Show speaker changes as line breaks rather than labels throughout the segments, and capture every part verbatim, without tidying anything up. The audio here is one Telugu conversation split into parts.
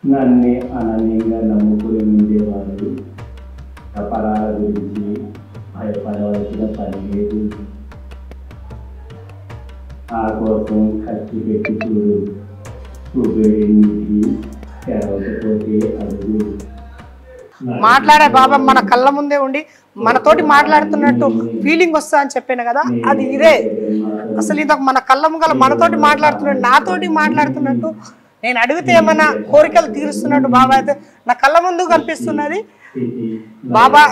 నన్ను అనన్యంగా నమ్ముకుని ఉండేవాళ్ళు అపరాల గురించి భయపడవలసిన పని లేదు. ఆ కోసం ఖర్చు పెట్టి చూడు, చూపేది నీటి తెరవకపోతే అడుగు.
మాట్లాడే బాబా మన కళ్ళ ముందే ఉండి మనతోటి మాట్లాడుతున్నట్టు ఫీలింగ్ వస్తా అని చెప్పాను కదా, అది ఇదే. అసలు ఇంత మన కళ్ళ ముంగల మనతోటి మాట్లాడుతున్నట్టు, నాతోటి మాట్లాడుతున్నట్టు, నేను అడిగితే ఏమన్నా కోరికలు తీరుస్తున్నట్టు బాబా అయితే నా కళ్ళ ముందు కనిపిస్తున్నది. బాబా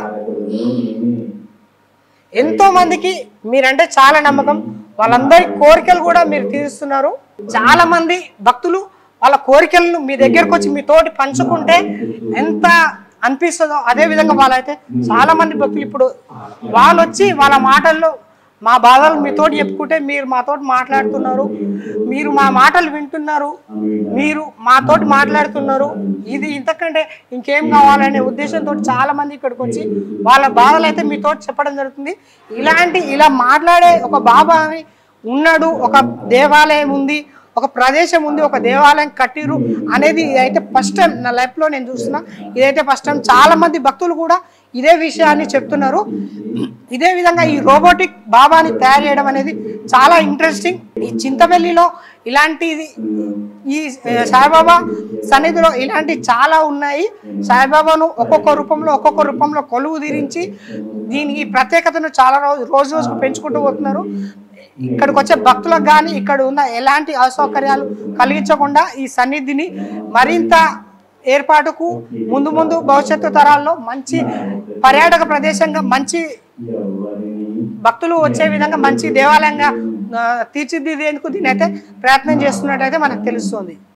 ఎంతో మందికి మీరంటే చాలా నమ్మకం, వాళ్ళందరి కోరికలు కూడా మీరు తీరుస్తున్నారు. చాలా మంది భక్తులు వాళ్ళ కోరికలను మీ దగ్గరకు వచ్చి మీతోటి పంచుకుంటే ఎంత అనిపిస్తుందో అదే విధంగా వాళ్ళైతే చాలా మంది భక్తులు ఇప్పుడు వాళ్ళు వచ్చి వాళ్ళ మాటల్లో మా బాధలు మీతోటి చెప్పుకుంటే మీరు మాతోటి మాట్లాడుతున్నారు, మీరు మా మాటలు వింటున్నారు, మీరు మాతోటి మాట్లాడుతున్నారు. ఇది ఇంతకంటే ఇంకేం కావాలనే ఉద్దేశంతో చాలా మంది ఇక్కడికి వచ్చి వాళ్ళ బాధలు అయితే మీతోటి చెప్పడం జరుగుతుంది. ఇలాంటి ఇలా మాట్లాడే ఒక బాబా అని ఉన్నాడు, ఒక దేవాలయం ఉంది, ఒక ప్రదేశం ఉంది, ఒక దేవాలయం కట్టిరు అనేది ఇదైతే ఫస్ట్ టైం నా లైఫ్లో నేను చూస్తున్నా. ఇదైతే ఫస్ట్ టైం చాలా మంది భక్తులు కూడా ఇదే విషయాన్ని చెప్తున్నారు. ఇదే విధంగా ఈ రోబోటిక్ బాబాని తయారు చేయడం అనేది చాలా ఇంట్రెస్టింగ్. ఈ చింతపల్లిలో ఇలాంటిది ఈ సాయిబాబా సన్నిధిలో ఇలాంటి చాలా ఉన్నాయి. సాయిబాబాను ఒక్కొక్క రూపంలో ఒక్కొక్క రూపంలో కొలువు తీరించి దీనికి ప్రత్యేకతను చాలా రోజు రోజు రోజుకు పెంచుకుంటూ పోతున్నారు. ఇక్కడికి వచ్చే భక్తులకు కానీ ఇక్కడ ఉన్న ఎలాంటి అసౌకర్యాలు కలిగించకుండా ఈ సన్నిధిని మరింత ఏర్పాటుకు ముందు ముందు భవిష్యత్తు తరాల్లో మంచి పర్యాటక ప్రదేశంగా, మంచి భక్తులు వచ్చే విధంగా మంచి దేవాలయంగా తీర్చిదిద్దేందుకు దీని అయితే ప్రయత్నం చేస్తున్నట్టయితే మనకు తెలుస్తుంది.